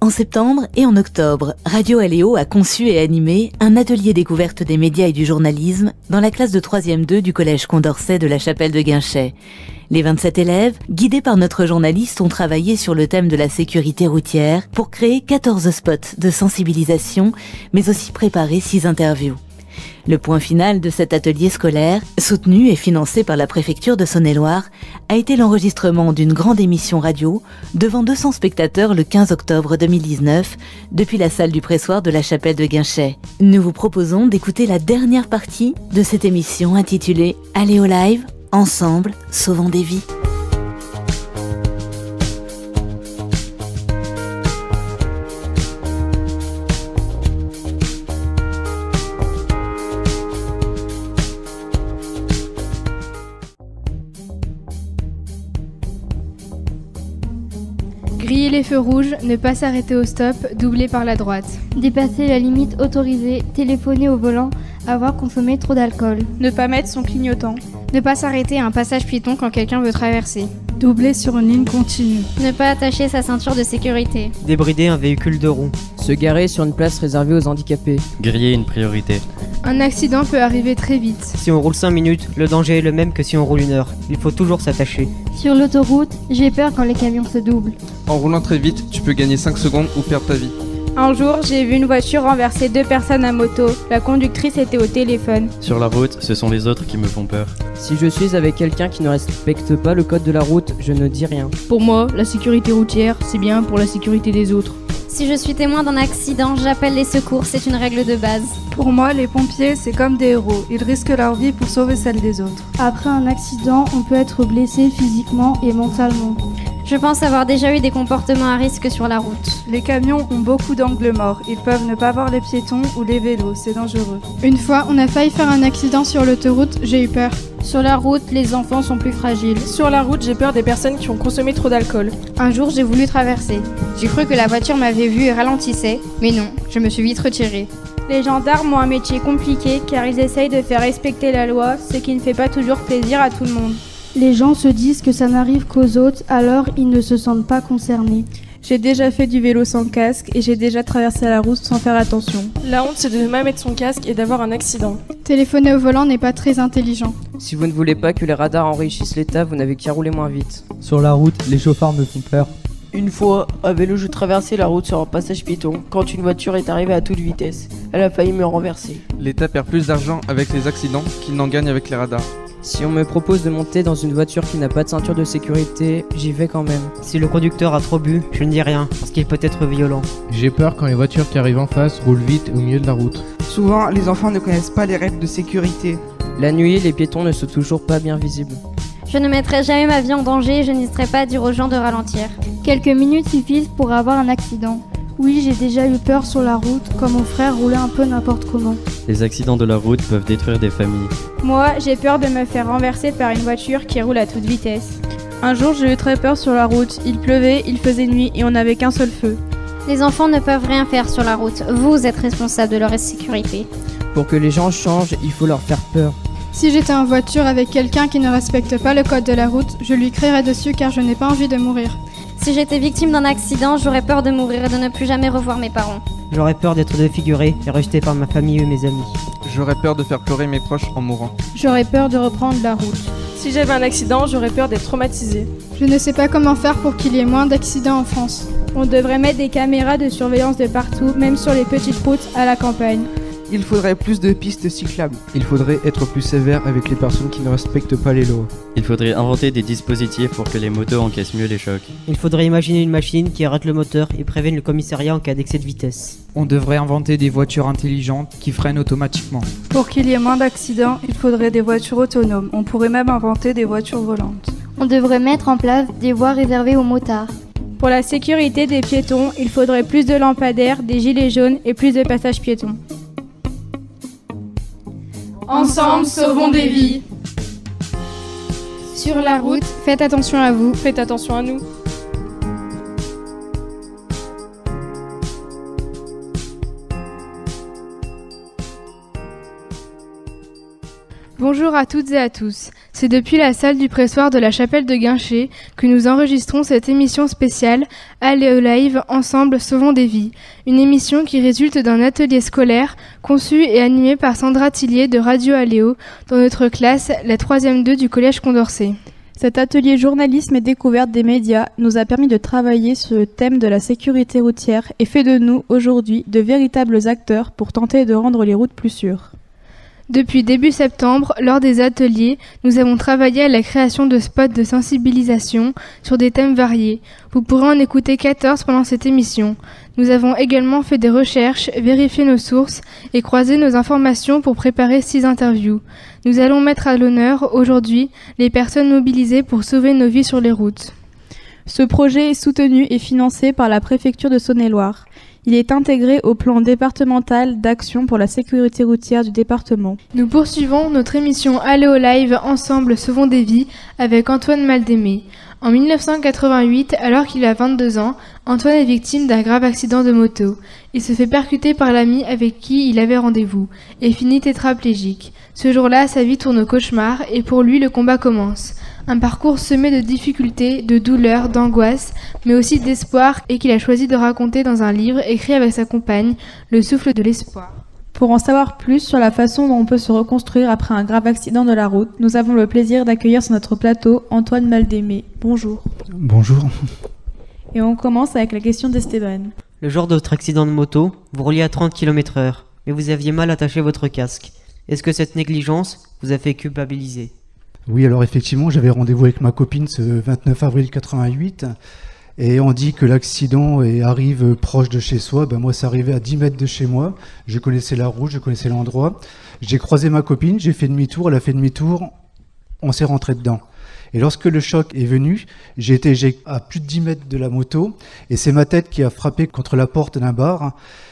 En septembre et en octobre, Radio Aléo a conçu et animé un atelier découverte des médias et du journalisme dans la classe de 3e 2 du collège Condorcet de la Chapelle de Guinchay. Les 27 élèves, guidés par notre journaliste, ont travaillé sur le thème de la sécurité routière pour créer 14 spots de sensibilisation, mais aussi préparer 6 interviews. Le point final de cet atelier scolaire, soutenu et financé par la préfecture de Saône-et-Loire, a été l'enregistrement d'une grande émission radio devant 200 spectateurs le 15 octobre 2019 depuis la salle du pressoir de la Chapelle de Guinchay. Nous vous proposons d'écouter la dernière partie de cette émission intitulée « Aléo Live, ensemble, sauvons des vies ». Griller les feux rouges, ne pas s'arrêter au stop, doubler par la droite. Dépasser la limite autorisée, téléphoner au volant, avoir consommé trop d'alcool. Ne pas mettre son clignotant. Ne pas s'arrêter à un passage piéton quand quelqu'un veut traverser. Doubler sur une ligne continue. Ne pas attacher sa ceinture de sécurité. Débrider un véhicule de roue. Se garer sur une place réservée aux handicapés. Griller une priorité. Un accident peut arriver très vite. Si on roule 5 minutes, le danger est le même que si on roule 1 heure. Il faut toujours s'attacher. Sur l'autoroute, j'ai peur quand les camions se doublent. En roulant très vite, tu peux gagner 5 secondes ou perdre ta vie. Un jour, j'ai vu une voiture renverser 2 personnes à moto. La conductrice était au téléphone. Sur la route, ce sont les autres qui me font peur. Si je suis avec quelqu'un qui ne respecte pas le code de la route, je ne dis rien. Pour moi, la sécurité routière, c'est bien pour la sécurité des autres. Si je suis témoin d'un accident, j'appelle les secours, c'est une règle de base. Pour moi, les pompiers, c'est comme des héros. Ils risquent leur vie pour sauver celle des autres. Après un accident, on peut être blessé physiquement et mentalement. Je pense avoir déjà eu des comportements à risque sur la route. Les camions ont beaucoup d'angles morts. Ils peuvent ne pas voir les piétons ou les vélos, c'est dangereux. Une fois, on a failli faire un accident sur l'autoroute, j'ai eu peur. Sur la route, les enfants sont plus fragiles. Sur la route, j'ai peur des personnes qui ont consommé trop d'alcool. Un jour, j'ai voulu traverser. J'ai cru que la voiture m'avait vu et ralentissait, mais non, je me suis vite retirée. Les gendarmes ont un métier compliqué car ils essayent de faire respecter la loi, ce qui ne fait pas toujours plaisir à tout le monde. Les gens se disent que ça n'arrive qu'aux autres, alors ils ne se sentent pas concernés. J'ai déjà fait du vélo sans casque et j'ai déjà traversé la route sans faire attention. La honte, c'est de ne pas mettre son casque et d'avoir un accident. Téléphoner au volant n'est pas très intelligent. Si vous ne voulez pas que les radars enrichissent l'état, vous n'avez qu'à rouler moins vite. Sur la route, les chauffards me font peur. Une fois, à vélo, je traversais la route sur un passage piéton quand une voiture est arrivée à toute vitesse. Elle a failli me renverser. L'État perd plus d'argent avec les accidents qu'il n'en gagne avec les radars. Si on me propose de monter dans une voiture qui n'a pas de ceinture de sécurité, j'y vais quand même. Si le conducteur a trop bu, je ne dis rien, parce qu'il peut être violent. J'ai peur quand les voitures qui arrivent en face roulent vite au milieu de la route. Souvent, les enfants ne connaissent pas les règles de sécurité. La nuit, les piétons ne sont toujours pas bien visibles. Je ne mettrai jamais ma vie en danger et je n'hésiterai pas à dire aux gens de ralentir. Quelques minutes suffisent pour avoir un accident. Oui, j'ai déjà eu peur sur la route, quand mon frère roulait un peu n'importe comment. Les accidents de la route peuvent détruire des familles. Moi, j'ai peur de me faire renverser par une voiture qui roule à toute vitesse. Un jour, j'ai eu très peur sur la route. Il pleuvait, il faisait nuit et on n'avait qu'un seul feu. Les enfants ne peuvent rien faire sur la route. Vous êtes responsable de leur sécurité. Pour que les gens changent, il faut leur faire peur. Si j'étais en voiture avec quelqu'un qui ne respecte pas le code de la route, je lui crierais dessus car je n'ai pas envie de mourir. Si j'étais victime d'un accident, j'aurais peur de mourir et de ne plus jamais revoir mes parents. J'aurais peur d'être défiguré et rejeté par ma famille et mes amis. J'aurais peur de faire pleurer mes proches en mourant. J'aurais peur de reprendre la route. Si j'avais un accident, j'aurais peur d'être traumatisée. Je ne sais pas comment faire pour qu'il y ait moins d'accidents en France. On devrait mettre des caméras de surveillance de partout, même sur les petites routes à la campagne. Il faudrait plus de pistes cyclables. Il faudrait être plus sévère avec les personnes qui ne respectent pas les lois. Il faudrait inventer des dispositifs pour que les motos encaissent mieux les chocs. Il faudrait imaginer une machine qui arrête le moteur et prévienne le commissariat en cas d'excès de vitesse. On devrait inventer des voitures intelligentes qui freinent automatiquement. Pour qu'il y ait moins d'accidents, il faudrait des voitures autonomes. On pourrait même inventer des voitures volantes. On devrait mettre en place des voies réservées aux motards. Pour la sécurité des piétons, il faudrait plus de lampadaires, des gilets jaunes et plus de passages piétons. Ensemble, sauvons des vies. Sur la route, faites attention à vous. Faites attention à nous. Bonjour à toutes et à tous. C'est depuis la salle du pressoir de la chapelle de Guinchet que nous enregistrons cette émission spéciale Alléo Live Ensemble Sauvons des Vies, une émission qui résulte d'un atelier scolaire conçu et animé par Sandra Tillier de Radio Alléo dans notre classe, la 3e 2 du Collège Condorcet. Cet atelier journalisme et découverte des médias nous a permis de travailler sur le thème de la sécurité routière et fait de nous, aujourd'hui, de véritables acteurs pour tenter de rendre les routes plus sûres. Depuis début septembre, lors des ateliers, nous avons travaillé à la création de spots de sensibilisation sur des thèmes variés. Vous pourrez en écouter 14 pendant cette émission. Nous avons également fait des recherches, vérifié nos sources et croisé nos informations pour préparer 6 interviews. Nous allons mettre à l'honneur, aujourd'hui, les personnes mobilisées pour sauver nos vies sur les routes. Ce projet est soutenu et financé par la préfecture de Saône-et-Loire. Il est intégré au plan départemental d'action pour la sécurité routière du département. Nous poursuivons notre émission Alléo Live Ensemble Sauvons des Vies avec Antoine Maldemé. En 1988, alors qu'il a 22 ans, Antoine est victime d'un grave accident de moto. Il se fait percuter par l'ami avec qui il avait rendez-vous et finit tétraplégique. Ce jour-là, sa vie tourne au cauchemar et pour lui, le combat commence. Un parcours semé de difficultés, de douleurs, d'angoisse, mais aussi d'espoir et qu'il a choisi de raconter dans un livre écrit avec sa compagne, Le souffle de l'espoir. Pour en savoir plus sur la façon dont on peut se reconstruire après un grave accident de la route, nous avons le plaisir d'accueillir sur notre plateau Antoine Maldemé. Bonjour. Bonjour. Et on commence avec la question d'Esteban. Le jour de votre accident de moto, vous rouliez à 30 km/h, mais vous aviez mal attaché votre casque. Est-ce que cette négligence vous a fait culpabiliser ? Oui, alors effectivement, j'avais rendez-vous avec ma copine ce 29 avril 88 et on dit que l'accident arrive proche de chez soi. Ben moi, ça arrivait à 10 mètres de chez moi. Je connaissais la route, je connaissais l'endroit. J'ai croisé ma copine, j'ai fait demi-tour, elle a fait demi-tour, on s'est rentré dedans. Et lorsque le choc est venu, j'ai été éjecté à plus de 10 mètres de la moto et c'est ma tête qui a frappé contre la porte d'un bar.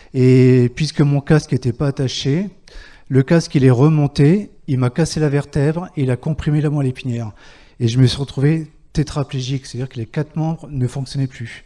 Et puisque mon casque n'était pas attaché, le casque il est remonté, il m'a cassé la vertèbre et il a comprimé la moelle épinière. Et je me suis retrouvé tétraplégique, c'est-à-dire que les 4 membres ne fonctionnaient plus.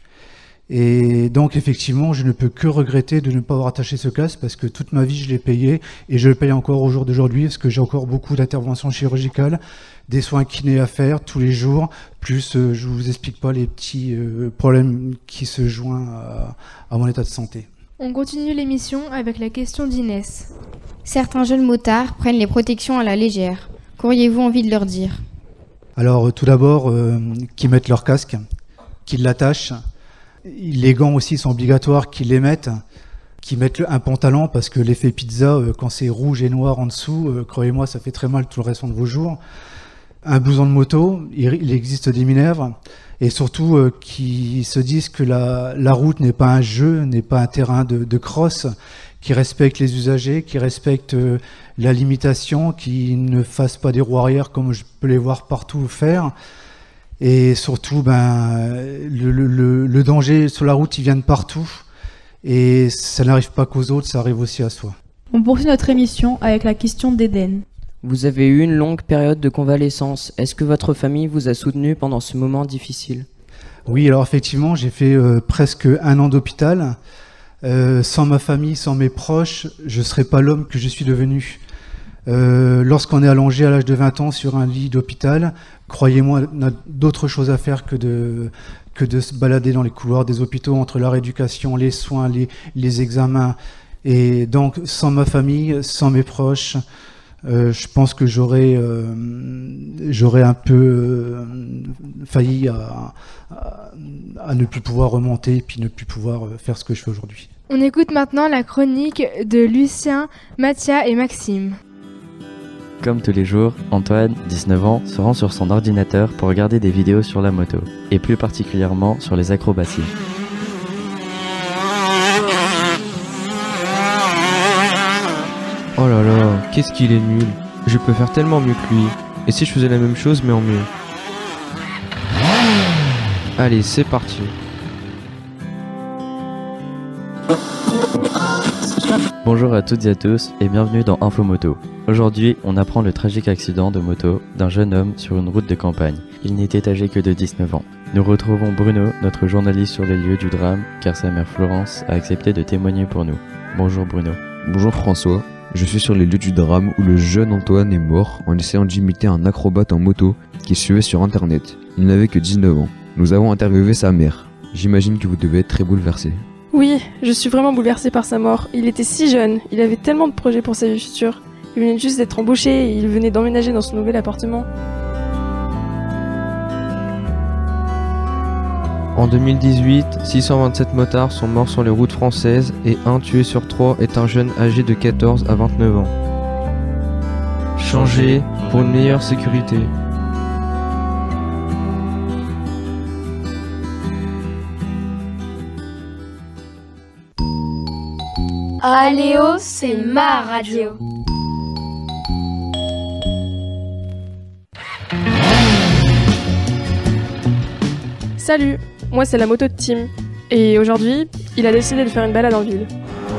Et donc effectivement, je ne peux que regretter de ne pas avoir attaché ce casque parce que toute ma vie je l'ai payé et je le paye encore au jour d'aujourd'hui parce que j'ai encore beaucoup d'interventions chirurgicales, des soins kinés à faire tous les jours, plus je vous explique pas les petits problèmes qui se joignent à mon état de santé. On continue l'émission avec la question d'Inès. Certains jeunes motards prennent les protections à la légère. Qu'auriez-vous envie de leur dire ? Alors tout d'abord, qu'ils mettent leur casque, qu'ils l'attachent. Les gants aussi sont obligatoires, qu'ils les mettent. Qu'ils mettent un pantalon parce que l'effet pizza, quand c'est rouge et noir en dessous, croyez-moi, ça fait très mal tout le restant de vos jours. Un blouson de moto, il existe des minerves. Et surtout qu'ils se disent que la route n'est pas un jeu, n'est pas un terrain de cross, qui respecte les usagers, qui respecte la limitation, qui ne fasse pas des roues arrière comme je peux les voir partout faire. Et surtout, le danger sur la route, il vient de partout. Et ça n'arrive pas qu'aux autres, ça arrive aussi à soi. On poursuit notre émission avec la question d'Eden. Vous avez eu une longue période de convalescence. Est-ce que votre famille vous a soutenu pendant ce moment difficile ? Oui, alors effectivement, j'ai fait presque 1 an d'hôpital. Sans ma famille, sans mes proches, je ne serais pas l'homme que je suis devenu. Lorsqu'on est allongé à l'âge de 20 ans sur un lit d'hôpital, croyez-moi, on a d'autres choses à faire que de se balader dans les couloirs des hôpitaux entre la rééducation, les soins, les examens. Et donc, sans ma famille, sans mes proches, je pense que j'aurais un peu failli à ne plus pouvoir remonter et puis ne plus pouvoir faire ce que je fais aujourd'hui. On écoute maintenant la chronique de Lucien, Mathia et Maxime. Comme tous les jours, Antoine, 19 ans, se rend sur son ordinateur pour regarder des vidéos sur la moto, et plus particulièrement sur les acrobaties. Oh là là, qu'est-ce qu'il est nul. Je peux faire tellement mieux que lui. Et si je faisais la même chose mais en mieux ? Allez, c'est parti. Bonjour à toutes et à tous et bienvenue dans Infomoto. Aujourd'hui, on apprend le tragique accident de moto d'un jeune homme sur une route de campagne. Il n'était âgé que de 19 ans. Nous retrouvons Bruno, notre journaliste sur les lieux du drame, car sa mère Florence a accepté de témoigner pour nous. Bonjour Bruno. Bonjour François. Je suis sur les lieux du drame où le jeune Antoine est mort en essayant d'imiter un acrobate en moto qui suivait sur internet. Il n'avait que 19 ans. Nous avons interviewé sa mère. J'imagine que vous devez être très bouleversé. Oui, je suis vraiment bouleversée par sa mort. Il était si jeune, il avait tellement de projets pour sa vie future. Il venait juste d'être embauché et il venait d'emménager dans son nouvel appartement. En 2018, 627 motards sont morts sur les routes françaises et 1 tué sur 3 est un jeune âgé de 14 à 29 ans. Changer pour une meilleure sécurité. Aléo, c'est ma radio. Salut, moi c'est la moto de Tim. Et aujourd'hui, il a décidé de faire une balade en ville.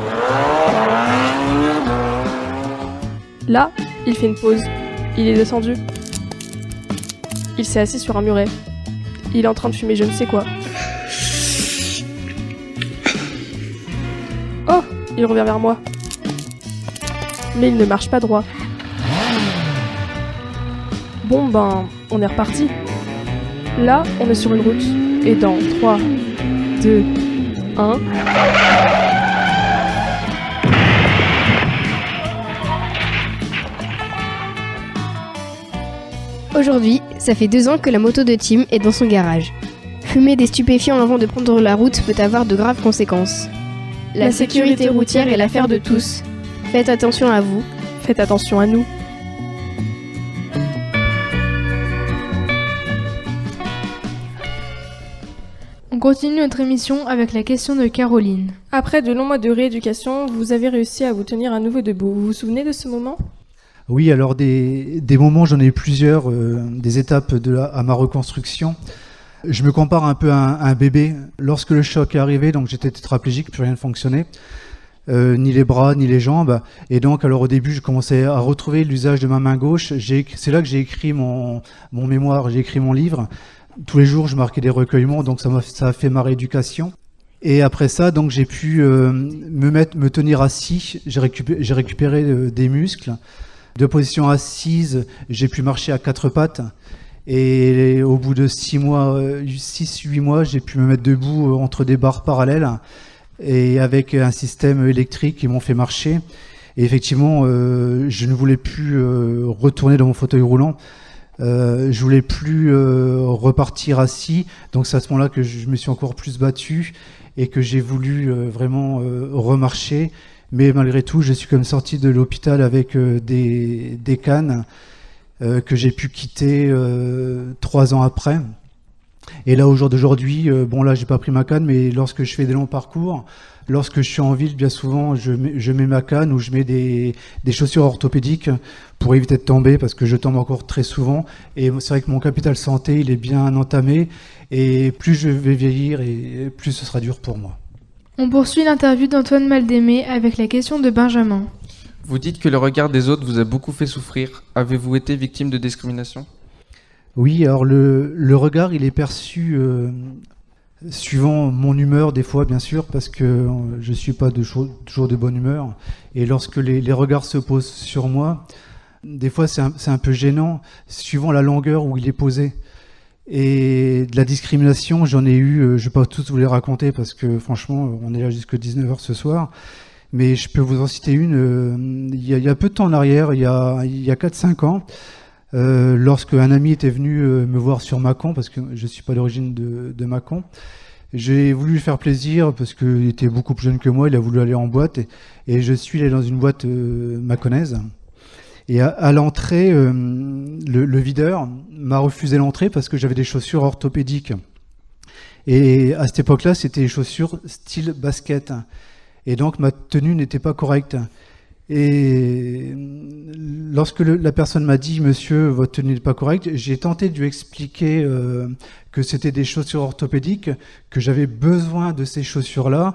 Là, il fait une pause. Il est descendu. Il s'est assis sur un muret. Il est en train de fumer je ne sais quoi. Oh, il revient vers moi. Mais il ne marche pas droit. Bon ben, on est reparti. Là, on est sur une route. Et dans 3, 2, 1... Aujourd'hui, ça fait 2 ans que la moto de Tim est dans son garage. Fumer des stupéfiants avant de prendre la route peut avoir de graves conséquences. La sécurité routière est l'affaire de tous. Faites attention à vous. Faites attention à nous. On continue notre émission avec la question de Caroline. Après de longs mois de rééducation, vous avez réussi à vous tenir à nouveau debout. Vous vous souvenez de ce moment ? Oui, alors des moments, j'en ai eu plusieurs, des étapes à ma reconstruction. Je me compare un peu à un bébé. Lorsque le choc est arrivé, donc j'étais tétraplégique, plus rien ne fonctionnait, ni les bras, ni les jambes. Et donc, alors au début, je commençais à retrouver l'usage de ma main gauche. C'est là que j'ai écrit mon mémoire, j'ai écrit mon livre. Tous les jours, je marquais des recueillements, donc ça a fait ma rééducation. Et après ça, donc j'ai pu me tenir assis. J'ai récupéré des muscles. De position assise, j'ai pu marcher à 4 pattes. Et au bout de 6-8 mois, j'ai pu me mettre debout entre des barres parallèles et avec un système électrique qui m'ont fait marcher. Et effectivement, je ne voulais plus retourner dans mon fauteuil roulant. Je voulais plus repartir assis. Donc c'est à ce moment-là que je me suis encore plus battu et que j'ai voulu vraiment remarcher. Mais malgré tout, je suis quand même sorti de l'hôpital avec des cannes que j'ai pu quitter 3 ans après. Et là, au jour d'aujourd'hui, bon là, j'ai pas pris ma canne, mais lorsque je fais des longs parcours, lorsque je suis en ville, bien souvent, je mets ma canne ou je mets des chaussures orthopédiques pour éviter de tomber, parce que je tombe encore très souvent. Et c'est vrai que mon capital santé, il est bien entamé. Et plus je vais vieillir, et plus ce sera dur pour moi. On poursuit l'interview d'Antoine Maldemé avec la question de Benjamin. Vous dites que le regard des autres vous a beaucoup fait souffrir. Avez-vous été victime de discrimination ? Oui, alors le regard, il est perçu suivant mon humeur des fois, bien sûr, parce que je suis pas toujours de bonne humeur. Et lorsque les regards se posent sur moi, des fois c'est un peu gênant, suivant la longueur où il est posé. Et de la discrimination, j'en ai eu, je ne vais pas tous vous les raconter parce que franchement, on est là jusqu'à 19h ce soir. Mais je peux vous en citer une. Il y a peu de temps en arrière, il y a 4-5 ans, lorsque un ami était venu me voir sur Mâcon, parce que je ne suis pas d'origine de Mâcon, j'ai voulu lui faire plaisir parce qu'il était beaucoup plus jeune que moi, il a voulu aller en boîte. Et je suis allé dans une boîte mâconnaise. Et à l'entrée, le videur m'a refusé l'entrée parce que j'avais des chaussures orthopédiques. Et à cette époque-là, c'était des chaussures style basket. Et donc, ma tenue n'était pas correcte. Et lorsque la personne m'a dit « Monsieur, votre tenue n'est pas correcte », j'ai tenté de lui expliquer que c'était des chaussures orthopédiques, que j'avais besoin de ces chaussures-là.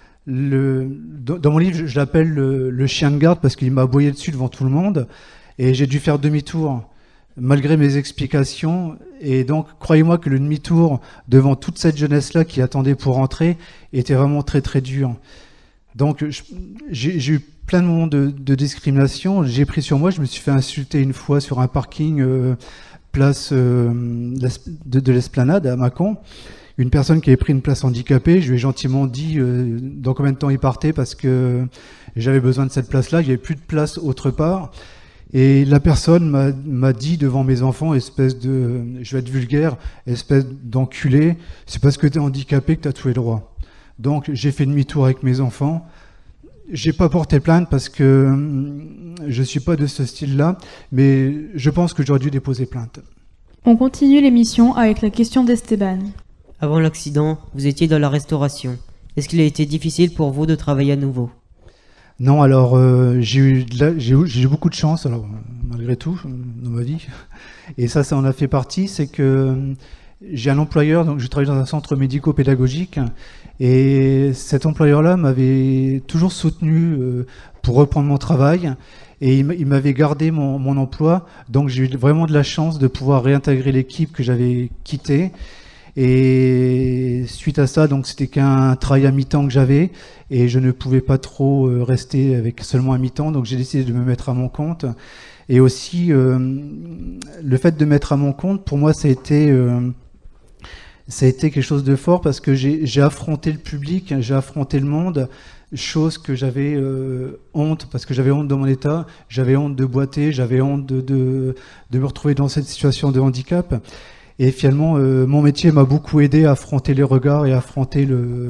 Dans mon livre, je l'appelle le chien de garde parce qu'il m'a aboyé dessus devant tout le monde et j'ai dû faire demi-tour malgré mes explications. Et donc, croyez-moi que le demi-tour devant toute cette jeunesse-là qui attendait pour rentrer était vraiment très très dur. Donc j'ai eu plein de moments de discrimination. J'ai pris sur moi, je me suis fait insulter une fois sur un parking place de l'Esplanade à Mâcon. Une personne qui avait pris une place handicapée, je lui ai gentiment dit dans combien de temps il partait parce que j'avais besoin de cette place-là, il n'y avait plus de place autre part. Et la personne m'a dit devant mes enfants, espèce de, je vais être vulgaire, espèce d'enculé, c'est parce que tu es handicapé que tu as tous les droits. Donc j'ai fait demi-tour avec mes enfants. J'ai pas porté plainte parce que je suis pas de ce style-là, mais je pense que j'aurais dû déposer plainte. On continue l'émission avec la question d'Esteban. Avant l'accident, vous étiez dans la restauration. Est-ce qu'il a été difficile pour vous de travailler à nouveau? Non, alors j'ai eu beaucoup de chance, alors malgré tout, dans ma vie. Et ça en a fait partie, c'est que j'ai un employeur, donc je travaille dans un centre médico-pédagogique, et cet employeur-là m'avait toujours soutenu pour reprendre mon travail, et il m'avait gardé mon emploi, donc j'ai eu vraiment de la chance de pouvoir réintégrer l'équipe que j'avais quittée. Et suite à ça, donc c'était qu'un travail à mi-temps que j'avais et je ne pouvais pas trop rester avec seulement un mi-temps, donc j'ai décidé de me mettre à mon compte. Et aussi, le fait de mettre à mon compte, pour moi, ça a été quelque chose de fort parce que j'ai affronté le public, j'ai affronté le monde, chose que j'avais honte, parce que j'avais honte de mon état, j'avais honte de boiter, j'avais honte de me retrouver dans cette situation de handicap. Et finalement, mon métier m'a beaucoup aidé à affronter les regards et à affronter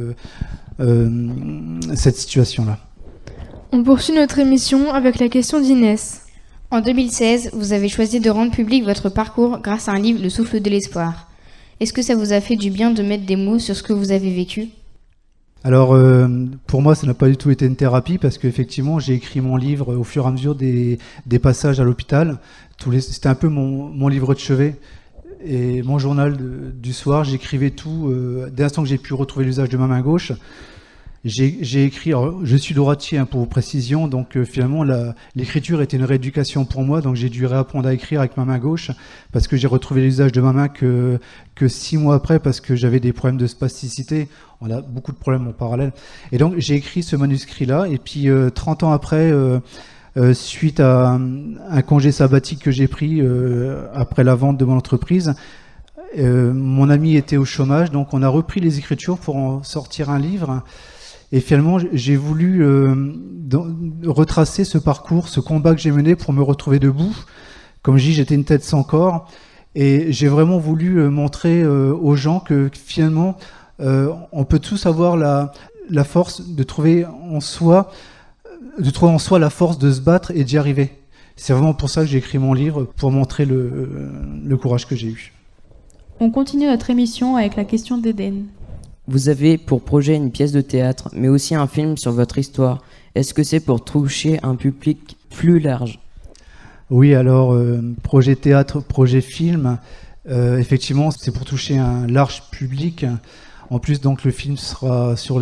cette situation-là. On poursuit notre émission avec la question d'Inès. En 2016, vous avez choisi de rendre public votre parcours grâce à un livre, Le souffle de l'espoir. Est-ce que ça vous a fait du bien de mettre des mots sur ce que vous avez vécu ? Alors, pour moi, ça n'a pas du tout été une thérapie parce qu'effectivement, j'ai écrit mon livre au fur et à mesure des passages à l'hôpital. C'était un peu mon livre de chevet. Et mon journal du soir, j'écrivais tout. Dès l'instant que j'ai pu retrouver l'usage de ma main gauche, j'ai écrit. Alors, je suis droitier pour vos précisions, donc finalement l'écriture était une rééducation pour moi, donc j'ai dû réapprendre à écrire avec ma main gauche parce que j'ai retrouvé l'usage de ma main que 6 mois après parce que j'avais des problèmes de spasticité. On a beaucoup de problèmes en parallèle. Et donc j'ai écrit ce manuscrit-là, et puis 30 ans après. Suite à un congé sabbatique que j'ai pris après la vente de mon entreprise, mon ami était au chômage, donc on a repris les écritures pour en sortir un livre. Et finalement, j'ai voulu retracer ce parcours, ce combat que j'ai mené pour me retrouver debout. Comme je dis, j'étais une tête sans corps. Et j'ai vraiment voulu montrer aux gens que finalement, on peut tous avoir la force de trouver en soi la force de se battre et d'y arriver. C'est vraiment pour ça que j'ai écrit mon livre, pour montrer le courage que j'ai eu. On continue notre émission avec la question d'Eden. Vous avez pour projet une pièce de théâtre, mais aussi un film sur votre histoire. Est-ce que c'est pour toucher un public plus large ? Oui, alors, projet théâtre, projet film, effectivement, c'est pour toucher un large public. En plus, donc, le film sera sur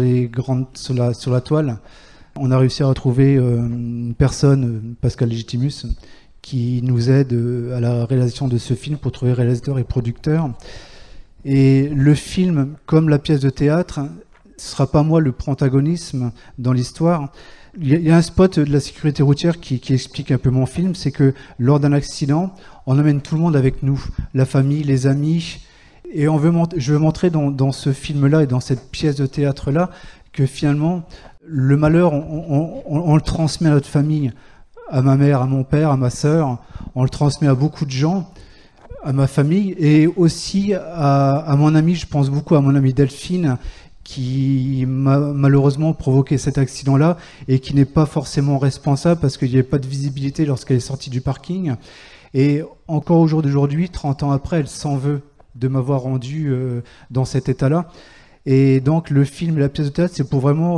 la toile. On a réussi à retrouver une personne, Pascal Legitimus, qui nous aide à la réalisation de ce film pour trouver réalisateur et producteur. Et le film, comme la pièce de théâtre, ce ne sera pas moi le protagonisme dans l'histoire. Il y a un spot de la sécurité routière qui explique un peu mon film, c'est que lors d'un accident, on emmène tout le monde avec nous, la famille, les amis. Et je veux montrer dans ce film-là et dans cette pièce de théâtre-là que finalement, le malheur, on le transmet à notre famille, à ma mère, à mon père, à ma sœur, on le transmet à beaucoup de gens, à ma famille, et aussi à mon ami, je pense beaucoup à mon ami Delphine, qui m'a malheureusement provoqué cet accident-là, et qui n'est pas forcément responsable, parce qu'il n'y avait pas de visibilité lorsqu'elle est sortie du parking. Et encore au jour d'aujourd'hui, 30 ans après, elle s'en veut de m'avoir rendu dans cet état-là. Et donc le film et la pièce de théâtre, c'est pour vraiment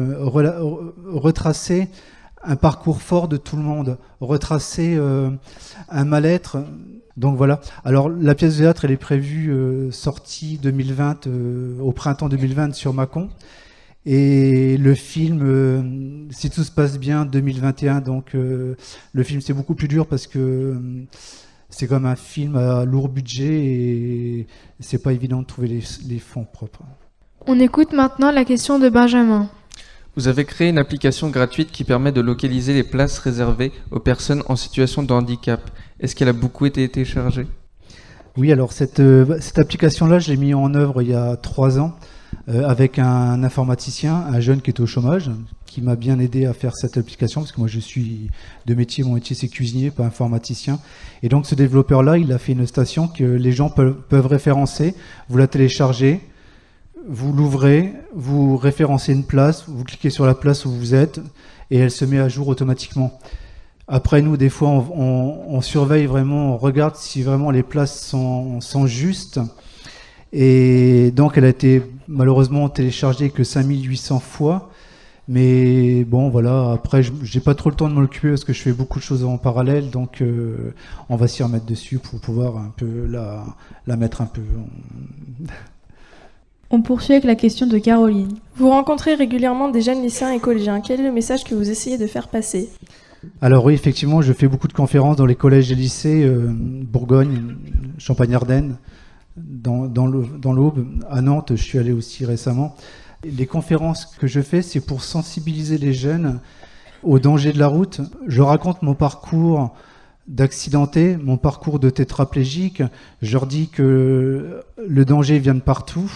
retracer un parcours fort de tout le monde, retracer un mal-être. Donc voilà. Alors la pièce de théâtre, elle est prévue sortie 2020, au printemps 2020 sur Mâcon. Et le film, si tout se passe bien, 2021. Donc le film, c'est beaucoup plus dur parce que c'est comme un film à lourd budget et c'est pas évident de trouver les fonds propres. On écoute maintenant la question de Benjamin. Vous avez créé une application gratuite qui permet de localiser les places réservées aux personnes en situation de handicap. Est-ce qu'elle a beaucoup été téléchargée ? Oui, alors cette application-là, je l'ai mis en œuvre il y a 3 ans avec un informaticien, un jeune qui est au chômage, qui m'a bien aidé à faire cette application, parce que moi je suis de métier, mon métier c'est cuisinier, pas informaticien. Et donc ce développeur-là, il a fait une station que les gens peuvent référencer, vous la téléchargez, vous l'ouvrez, vous référencez une place, vous cliquez sur la place où vous êtes, et elle se met à jour automatiquement. Après, nous, des fois, on surveille vraiment, on regarde si vraiment les places sont justes. Et donc, elle a été malheureusement téléchargée que 5800 fois. Mais bon, voilà, après, j'ai pas trop le temps de m'en occuper parce que je fais beaucoup de choses en parallèle. Donc, on va s'y remettre dessus pour pouvoir un peu la mettre un peu... On poursuit avec la question de Caroline. Vous rencontrez régulièrement des jeunes lycéens et collégiens. Quel est le message que vous essayez de faire passer ? Alors oui, effectivement, je fais beaucoup de conférences dans les collèges et lycées, Bourgogne, Champagne-Ardenne, dans l'Aube, à Nantes, je suis allé aussi récemment. Les conférences que je fais, c'est pour sensibiliser les jeunes au danger de la route. Je raconte mon parcours d'accidenté, mon parcours de tétraplégique. Je leur dis que le danger vient de partout.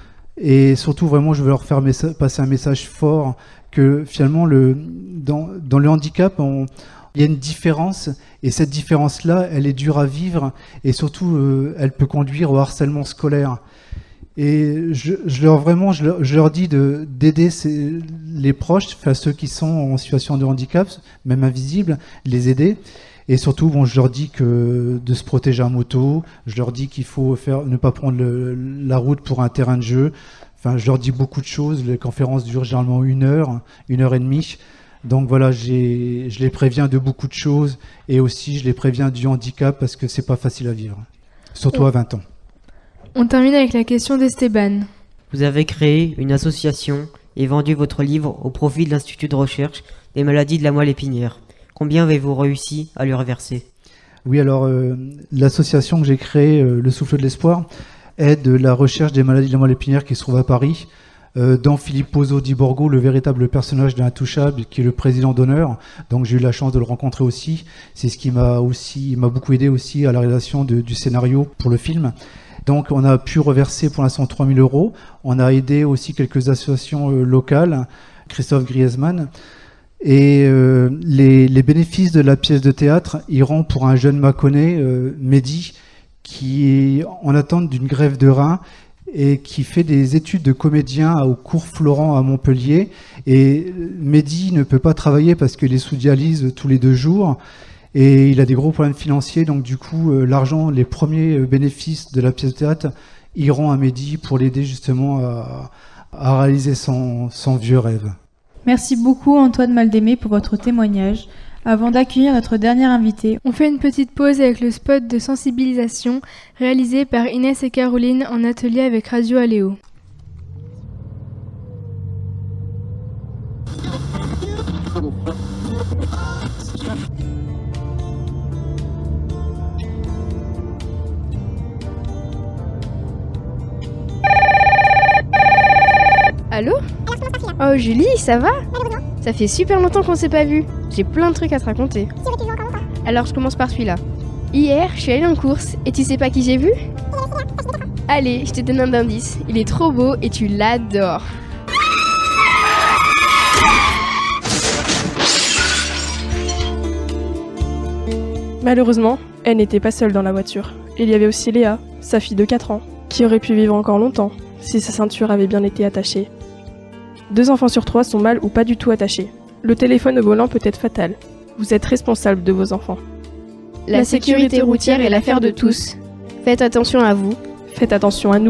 Et surtout, vraiment, je veux leur faire passer un message fort que finalement, dans le handicap, il y a une différence. Et cette différence-là, elle est dure à vivre. Et surtout, elle peut conduire au harcèlement scolaire. Et je leur dis d'aider les proches, enfin ceux qui sont en situation de handicap, même invisibles, les aider. Et surtout, bon, je leur dis de se protéger en moto. Je leur dis qu'il faut ne pas prendre la route pour un terrain de jeu. Enfin, je leur dis beaucoup de choses. Les conférences durent généralement 1 heure, 1 heure et demie. Donc voilà, je les préviens de beaucoup de choses. Et aussi, je les préviens du handicap parce que c'est pas facile à vivre. Surtout à 20 ans. On termine avec la question d'Esteban. Vous avez créé une association et vendu votre livre au profit de l'Institut de recherche des maladies de la moelle épinière. Combien avez-vous réussi à lui reverser ? Oui, alors l'association que j'ai créée, Le Souffle de l'Espoir, aide la recherche des maladies de la moelle épinière qui se trouve à Paris, dans Philippe Pozzo di Borgo, le véritable personnage de l'Intouchable, qui est le président d'honneur. Donc j'ai eu la chance de le rencontrer aussi. C'est ce qui m'a beaucoup aidé aussi à la réalisation du scénario pour le film. Donc on a pu reverser pour l'instant 3 000 €. On a aidé aussi quelques associations locales, Christophe Griezmann. Et les bénéfices de la pièce de théâtre iront pour un jeune Mâconnais, Mehdi, qui est en attente d'une greffe de rein et qui fait des études de comédien au cours Florent à Montpellier. Et Mehdi ne peut pas travailler parce qu'il est sous dialyse tous les 2 jours et il a des gros problèmes financiers. Donc du coup, l'argent, les premiers bénéfices de la pièce de théâtre iront à Mehdi pour l'aider justement à réaliser son vieux rêve. Merci beaucoup Antoine Maldemé pour votre témoignage. Avant d'accueillir notre dernière invitée, on fait une petite pause avec le spot de sensibilisation réalisé par Inès et Caroline en atelier avec Radio Aléo. Allô ? Oh Julie, ça va ? Ça fait super longtemps qu'on s'est pas vu. J'ai plein de trucs à te raconter. Alors je commence par celui-là. Hier, je suis allée en course et tu sais pas qui j'ai vu ? Allez, je te donne un indice. Il est trop beau et tu l'adores. Malheureusement, elle n'était pas seule dans la voiture. Il y avait aussi Léa, sa fille de 4 ans, qui aurait pu vivre encore longtemps si sa ceinture avait bien été attachée. 2 enfants sur 3 sont mal ou pas du tout attachés. Le téléphone au volant peut être fatal. Vous êtes responsable de vos enfants. La sécurité routière est l'affaire de tous. Faites attention à vous. Faites attention à nous.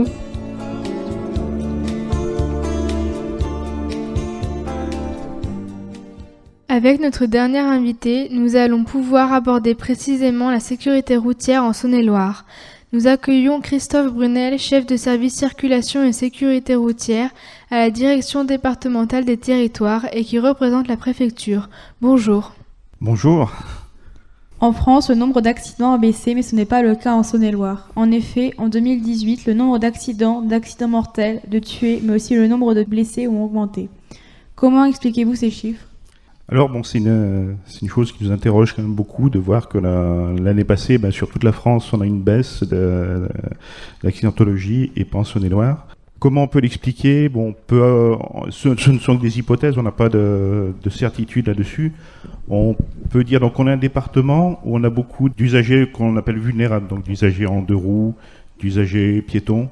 Avec notre dernière invitée, nous allons pouvoir aborder précisément la sécurité routière en Saône-et-Loire. Nous accueillons Christophe Brunel, chef de service circulation et sécurité routière à la direction départementale des territoires et qui représente la préfecture. Bonjour. Bonjour. En France, le nombre d'accidents a baissé, mais ce n'est pas le cas en Saône-et-Loire. En effet, en 2018, le nombre d'accidents mortels, de tués, mais aussi le nombre de blessés ont augmenté. Comment expliquez-vous ces chiffres ? Alors bon, c'est une chose qui nous interroge quand même beaucoup de voir que l'année passée, sur toute la France, on a une baisse de l'accidentologie et pas en Saône-et-Loire. Comment on peut l'expliquer ? Bon, ce ne sont que des hypothèses, on n'a pas de certitude là-dessus. On peut dire, donc on a un département où on a beaucoup d'usagers qu'on appelle vulnérables, donc d'usagers en 2 roues, d'usagers piétons.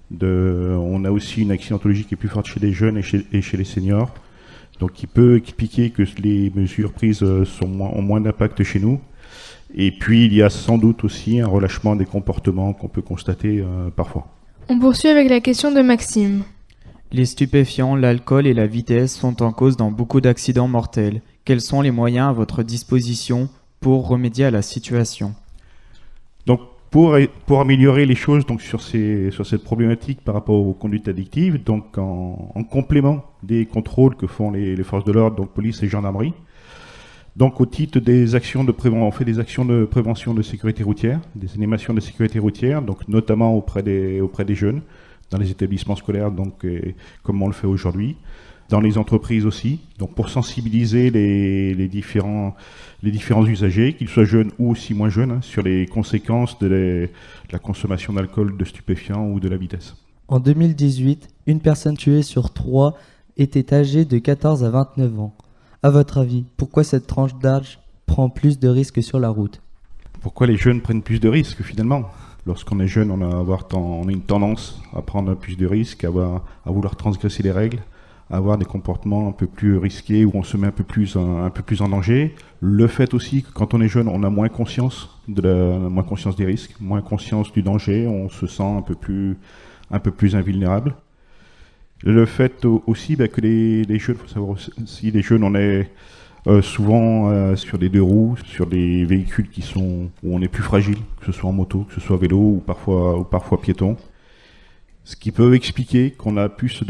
On a aussi une accidentologie qui est plus forte chez les jeunes et chez les seniors. Donc qui peut expliquer que les mesures prises ont moins d'impact chez nous. Et puis il y a sans doute aussi un relâchement des comportements qu'on peut constater parfois. On poursuit avec la question de Maxime. Les stupéfiants, l'alcool et la vitesse sont en cause dans beaucoup d'accidents mortels. Quels sont les moyens à votre disposition pour remédier à la situation ? Donc pour améliorer les choses donc sur cette problématique par rapport aux conduites addictives, donc en complément des contrôles que font les forces de l'ordre, donc police et gendarmerie, donc au titre des actions on fait des actions de prévention de sécurité routière, des animations de sécurité routière, donc notamment auprès des jeunes, dans les établissements scolaires, donc comme on le fait aujourd'hui, dans les entreprises aussi, donc pour sensibiliser les différents usagers, qu'ils soient jeunes ou aussi moins jeunes, sur les conséquences de la consommation d'alcool, de stupéfiants ou de la vitesse. En 2018, une personne tuée sur 3 était âgée de 14 à 29 ans. À votre avis, pourquoi cette tranche d'âge prend plus de risques sur la route ? Pourquoi les jeunes prennent plus de risques finalement ? Lorsqu'on est jeune, on a une tendance à prendre plus de risques, à vouloir transgresser les règles, à avoir des comportements un peu plus risqués où on se met un peu plus en danger. Le fait aussi que quand on est jeune, on a moins conscience des risques, moins conscience du danger, on se sent un peu plus invulnérable. Le fait aussi que les jeunes, il faut savoir aussi, les jeunes, on est souvent sur des 2 roues, sur des véhicules où on est plus fragile, que ce soit en moto, que ce soit à vélo ou parfois piéton. Ce qui peut expliquer qu'on a plus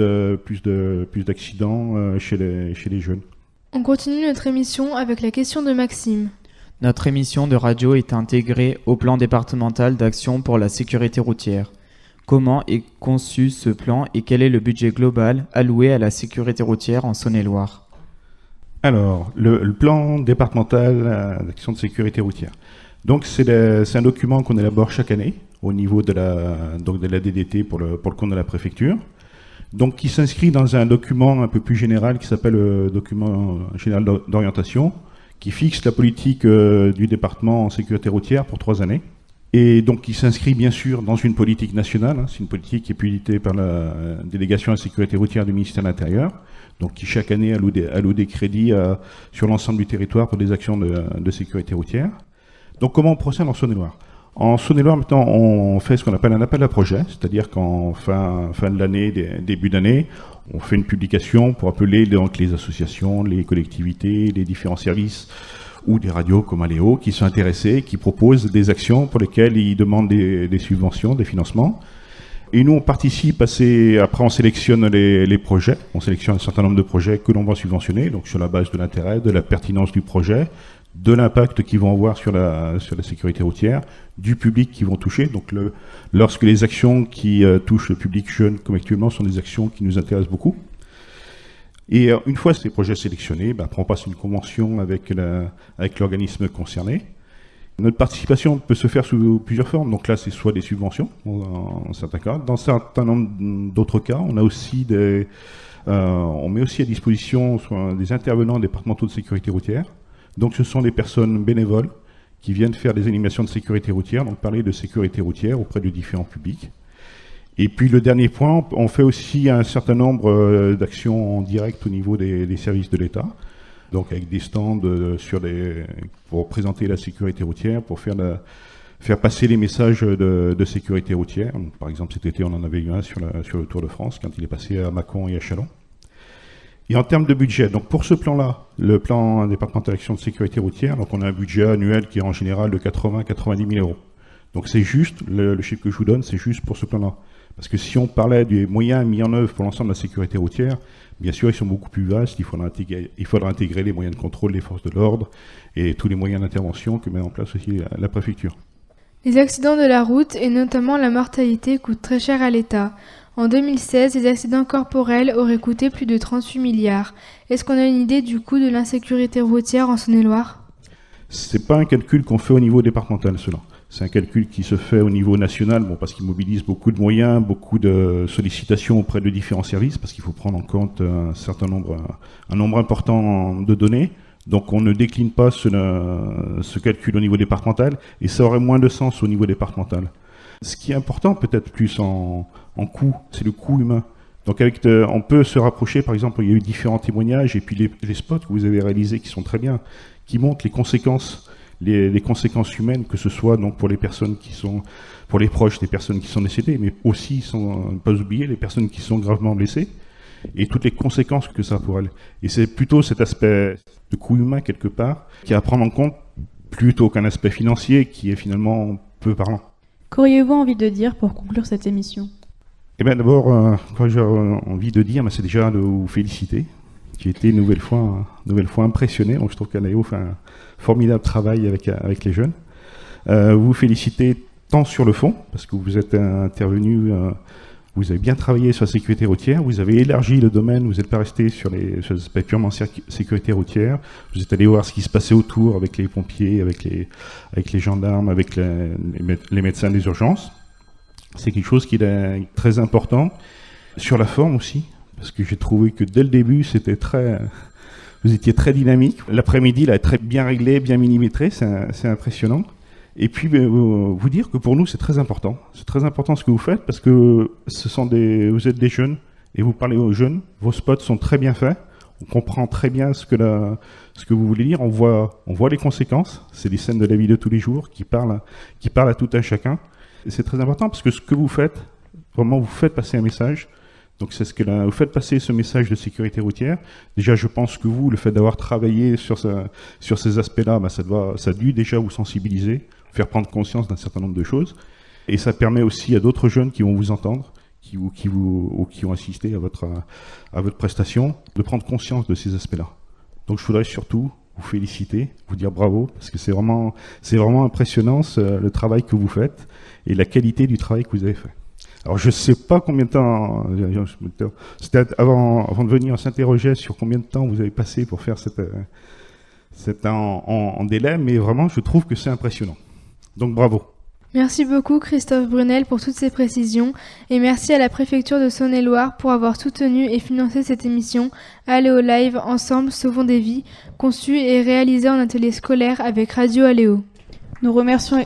d'accidents chez les jeunes. On continue notre émission avec la question de Maxime. Notre émission de radio est intégrée au plan départemental d'action pour la sécurité routière. Comment est conçu ce plan et quel est le budget global alloué à la sécurité routière en Saône-et-Loire ? Alors, le plan départemental d'action de sécurité routière. Donc c'est un document qu'on élabore chaque année au niveau de la DDT pour le compte de la préfecture. Donc qui s'inscrit dans un document un peu plus général qui s'appelle le document général d'orientation, qui fixe la politique du département en sécurité routière pour 3 années. Et donc qui s'inscrit bien sûr dans une politique nationale, c'est une politique qui est pilotée par la délégation à la sécurité routière du ministère de l'Intérieur, donc qui chaque année alloue des crédits sur l'ensemble du territoire pour des actions de sécurité routière. Donc comment on procède en Saône-et-Loire ? En Saône-et-Loire, maintenant, on fait ce qu'on appelle un appel à projet, c'est-à-dire qu'en fin de l'année, début d'année, on fait une publication pour appeler donc les associations, les collectivités, les différents services ou des radios comme Aléo qui sont intéressés, qui proposent des actions pour lesquelles ils demandent des subventions, des financements. Et nous, on participe après on sélectionne les projets, on sélectionne un certain nombre de projets que l'on va subventionner, donc sur la base de l'intérêt, de la pertinence du projet, de l'impact qu'ils vont avoir sur la sécurité routière, du public qu'ils vont toucher. Donc lorsque les actions qui touchent le public jeune, comme actuellement, sont des actions qui nous intéressent beaucoup. Et une fois ces projets sélectionnés, après on passe une convention avec l'organisme concerné. Notre participation peut se faire sous plusieurs formes. Donc là, c'est soit des subventions, en certains cas. Dans un certain nombre d'autres cas, on a aussi on met aussi à disposition des intervenants départementaux de sécurité routière. Donc ce sont des personnes bénévoles qui viennent faire des animations de sécurité routière, donc parler de sécurité routière auprès de différents publics. Et puis le dernier point, on fait aussi un certain nombre d'actions en direct au niveau des services de l'État, donc avec des stands pour présenter la sécurité routière, pour faire passer les messages de sécurité routière. Donc, par exemple, cet été, on en avait eu un sur le Tour de France, quand il est passé à Mâcon et à Châlons. Et en termes de budget, donc pour ce plan-là, le plan départemental d'action de sécurité routière, donc on a un budget annuel qui est en général de 80-90 000 euros. Donc c'est juste, le chiffre que je vous donne, c'est juste pour ce plan-là. Parce que si on parlait des moyens mis en œuvre pour l'ensemble de la sécurité routière, bien sûr, ils sont beaucoup plus vastes. Il faudra intégrer les moyens de contrôle des forces de l'ordre et tous les moyens d'intervention que met en place aussi la préfecture. Les accidents de la route et notamment la mortalité coûtent très cher à l'État. En 2016, les accidents corporels auraient coûté plus de 38 milliards. Est-ce qu'on a une idée du coût de l'insécurité routière en Saône-et-Loire ? C'est pas un calcul qu'on fait au niveau départemental, cela. C'est un calcul qui se fait au niveau national, bon, parce qu'il mobilise beaucoup de moyens, beaucoup de sollicitations auprès de différents services, parce qu'il faut prendre en compte un nombre important de données. Donc on ne décline pas ce calcul au niveau départemental, et ça aurait moins de sens au niveau départemental. Ce qui est important, peut-être plus en coût, c'est le coût humain. Donc on peut se rapprocher, par exemple, il y a eu différents témoignages, et puis les spots que vous avez réalisés qui sont très bien, qui montrent les conséquences, les conséquences humaines, que ce soit donc pour les personnes pour les proches des personnes qui sont décédées, mais aussi, ne pas oublier, les personnes qui sont gravement blessées, et toutes les conséquences que ça a pour elles. Et c'est plutôt cet aspect de coût humain, quelque part, qui est à prendre en compte, plutôt qu'un aspect financier qui est finalement peu parlant. Qu'auriez-vous envie de dire pour conclure cette émission ? Eh bien d'abord, quoi j'ai envie de dire, c'est déjà de vous féliciter. J'ai été une nouvelle fois impressionné, donc je trouve qu'Aléo fait un formidable travail avec les jeunes. Vous féliciter tant sur le fond, parce que vous êtes intervenu, vous avez bien travaillé sur la sécurité routière, vous avez élargi le domaine, vous n'êtes pas resté sur les aspects purement sécurité routière, vous êtes allé voir ce qui se passait autour avec les pompiers, avec les gendarmes, avec les médecins des urgences. C'est quelque chose qui est très important. Sur la forme aussi, parce que j'ai trouvé que dès le début, vous étiez très dynamique. L'après-midi, là, très bien réglé, bien millimétré, c'est impressionnant. Et puis, vous dire que pour nous, c'est très important. C'est très important ce que vous faites, parce que vous êtes des jeunes, et vous parlez aux jeunes. Vos spots sont très bien faits. On comprend très bien ce que vous voulez dire. On voit les conséquences. C'est des scènes de la vie de tous les jours qui parlent à tout un chacun. Et c'est très important, parce que ce que vous faites, vraiment, vous faites passer un message. Donc c'est vous faites passer ce message de sécurité routière. Déjà, je pense que le fait d'avoir travaillé sur ces aspects-là, ça a dû déjà vous sensibiliser, faire prendre conscience d'un certain nombre de choses. Et ça permet aussi à d'autres jeunes qui vont vous entendre, qui ont assisté à votre prestation, de prendre conscience de ces aspects-là. Donc je voudrais surtout vous féliciter, vous dire bravo, parce que c'est vraiment impressionnant le travail que vous faites et la qualité du travail que vous avez fait. Alors je ne sais pas combien de temps, c'était avant de venir, on s'interrogeait sur combien de temps vous avez passé pour faire cet en délai, mais vraiment je trouve que c'est impressionnant. Donc bravo. Merci beaucoup Christophe Brunel pour toutes ces précisions et merci à la préfecture de Saône-et-Loire pour avoir soutenu et financé cette émission Aléo Live, ensemble sauvons des vies, conçue et réalisée en atelier scolaire avec Radio Aléo. Nous remercions...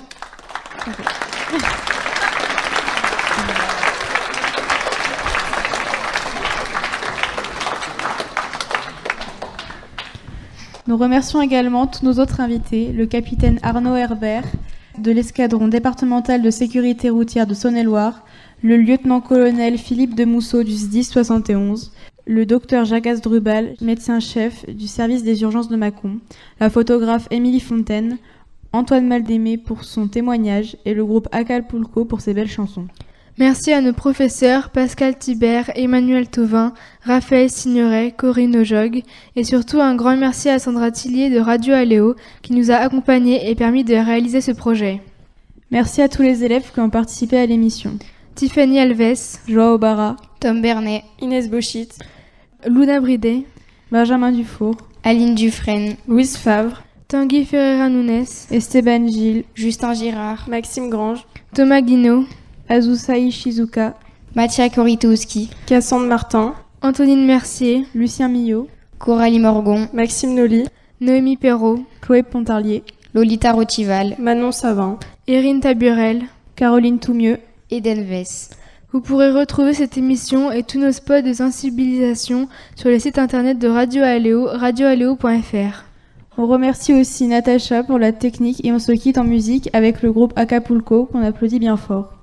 Nous remercions également tous nos autres invités, le capitaine Arnaud Herbert de l'escadron départemental de sécurité routière de Saône-et-Loire, le lieutenant-colonel Philippe de Mousseau du SDIS 71, le docteur Jacques Asdrubal, médecin-chef du service des urgences de Mâcon, la photographe Émilie Fontaine, Antoine Maldemé pour son témoignage et le groupe Acapulco pour ses belles chansons. Merci à nos professeurs Pascal Thibert, Emmanuel Thauvin, Raphaël Signoret, Corinne Ojog et surtout un grand merci à Sandra Tillier de Radio Aléo qui nous a accompagnés et permis de réaliser ce projet. Merci à tous les élèves qui ont participé à l'émission. Tiffany Alves, Joao Barra, Tom Bernet, Inès Bochit, Luna Bridet, Benjamin Dufour, Aline Dufresne, Louise Favre, Tanguy Ferreira Nunes, Esteban Gilles, Justin Girard, Maxime Grange, Thomas Guinaud, Azusai Shizuka, Mathia Koritowski, Cassandre Martin, Antonine Mercier, Lucien Millot, Coralie Morgon, Maxime Noli, Noémie Perrault, Chloé Pontarlier, Lolita Rotival, Manon Savant, Erin Taburel, Caroline Toumieux, Eden Vess. Vous pourrez retrouver cette émission et tous nos spots de sensibilisation sur le site internet de Radio Aléo, radioaléo.fr. On remercie aussi Natacha pour la technique et on se quitte en musique avec le groupe Acapulco qu'on applaudit bien fort.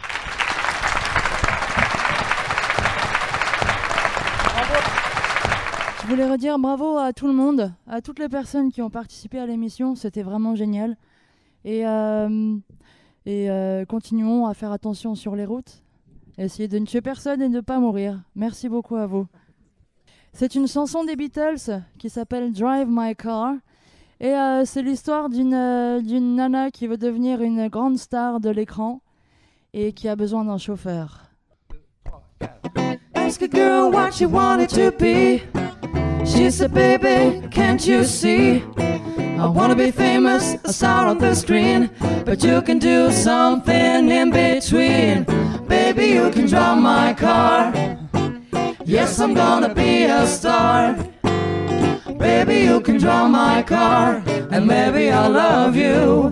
Je voulais redire bravo à tout le monde, à toutes les personnes qui ont participé à l'émission, c'était vraiment génial. Et continuons à faire attention sur les routes, essayez de ne tuer personne et de ne pas mourir. Merci beaucoup à vous. C'est une chanson des Beatles qui s'appelle Drive My Car. Et c'est l'histoire d'une nana qui veut devenir une grande star de l'écran et qui a besoin d'un chauffeur. Ask a girl what she wanted to be. She said, baby, can't you see? I wanna be famous, a star on the screen, but you can do something in between. Baby, you can drive my car. Yes, I'm gonna be a star. Baby, you can drive my car, and maybe I'll love you.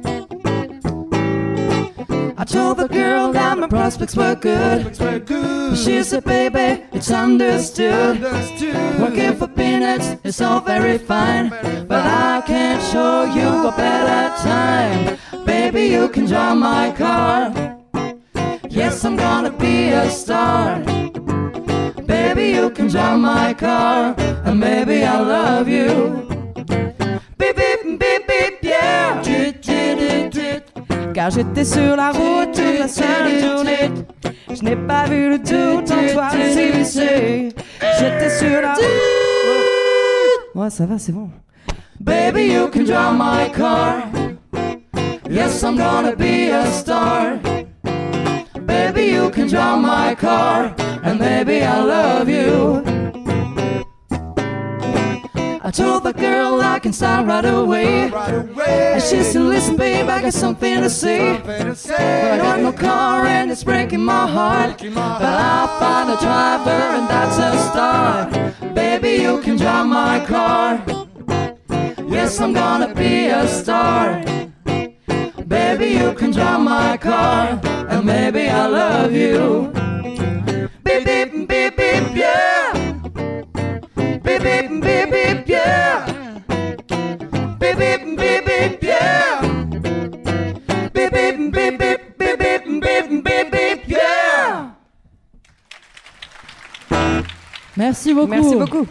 I told the girl that my prospects were good. She said, baby, it's understood. Working for peanuts is all very fine, but I can't show you a better time. Baby, you can drive my car. Yes, I'm gonna be a star. Baby, you can drive my car, and maybe I'll love you. Beep, beep, beep, beep, yeah. Car j'étais sur la route toute la seule journée. Je n'ai pas vu le doute en toi s'immiscer. J'étais sur la route. Ouais, ça va, c'est bon. Baby, you can drive my car. Yes, I'm gonna be a star. Baby, you can drive my car, and maybe I'll love you. I told the girl I can start right away. And she said, listen babe, I got something to say. But I got no car and it's breaking my heart, but I'll find a driver and that's a start. Baby, you can drive my car. Yes, I'm gonna be a star. Baby, you can drive my car, and maybe I'll love you. Beep, beep, beep, beep, yeah. Beep, beep, beep, beep, yeah. Beep, beep, beep, beep, yeah. Beep, beep, beep, beep, beep, beep, beep, beep, beep, yeah. Merci beaucoup. Merci beaucoup.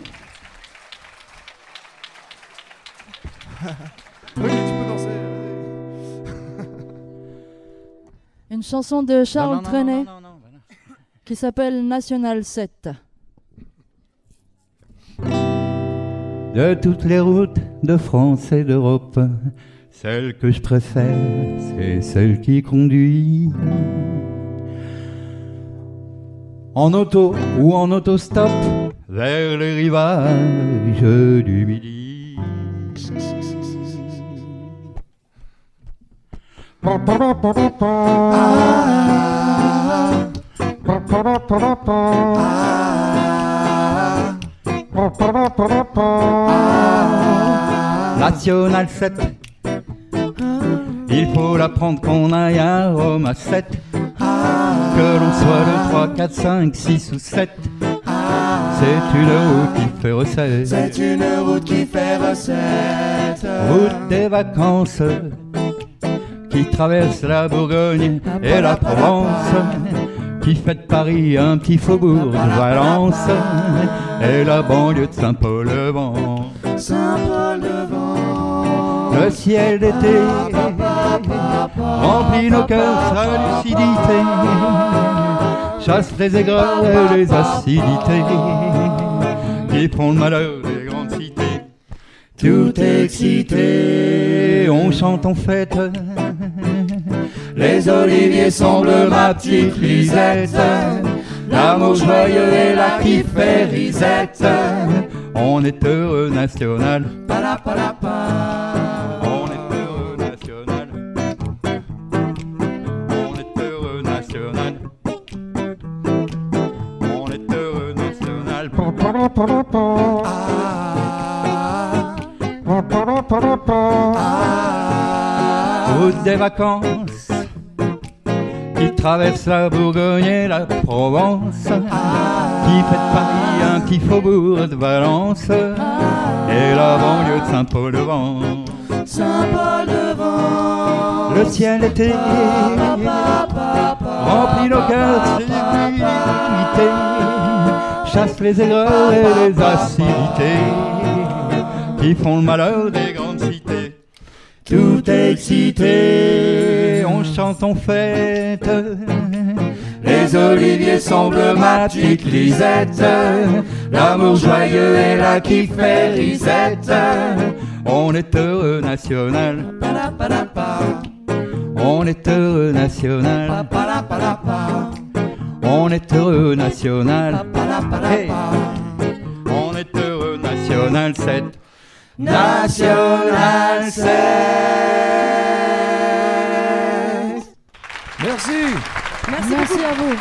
Oui, tu peux danser. Une chanson de Charles Non, Trenet qui s'appelle National 7. De toutes les routes de France et d'Europe, celle que je préfère, c'est celle qui conduit en auto ou en autostop vers les rivages du Midi. National 7, il faut la prendre qu'on aille à Rome à 7, que l'on soit le 3, 4, 5, 6 ou 7. C'est une route qui fait recette. C'est une route qui fait recette. Route des vacances qui traverse la Bourgogne et la Provence, qui fait de Paris un petit faubourg de Valence et la banlieue de Saint-Paul-de-Vent. Saint-Paul-de-Vent. Le ciel d'été remplit nos cœurs sa lucidité, chasse les aigreurs et les acidités qui font le malheur des grandes cités. Tout excité, on chante, on fête. Les oliviers semblent ma petite Lisette. L'amour joyeux et la qui fait risette. On est heureux national. On est heureux national. On est heureux national. On est heureux national. Route des vacances qui traverse la Bourgogne et la Provence, qui fait de Paris un petit faubourg de Valence et la banlieue de Saint-Paul-de-Vent. Saint-Paul-de-Vent. Le ciel était remplit nos cœurs de sérénité, chasse les aigreurs et les acidités qui font le malheur des grandes cités. Tout excité, on chante, on fête. Les oliviers semblent ma petite Lisette. L'amour joyeux est là qui fait risette. On est heureux national. On est heureux national. On est heureux national. Hey. On est heureux national 7. National 7. Merci. Merci à vous.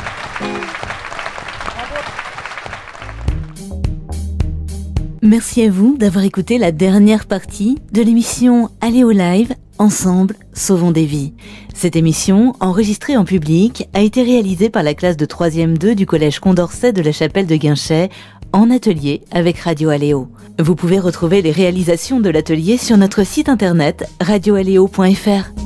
Merci à vous d'avoir écouté la dernière partie de l'émission Allez au live, ensemble, sauvons des vies. Cette émission, enregistrée en public, a été réalisée par la classe de 3e 2 du collège Condorcet de la Chapelle de Guinchay, en atelier avec Radio Aléo. Vous pouvez retrouver les réalisations de l'atelier sur notre site internet radioaléo.fr.